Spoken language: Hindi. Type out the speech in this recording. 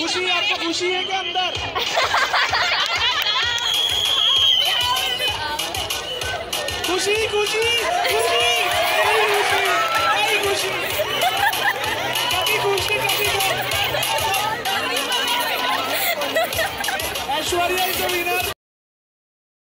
खुशी, आपको खुशी है क्या अंदर? खुशी खुशी खुशी खुशी खुशी, कभी खुशी कभी ऐश्वर्या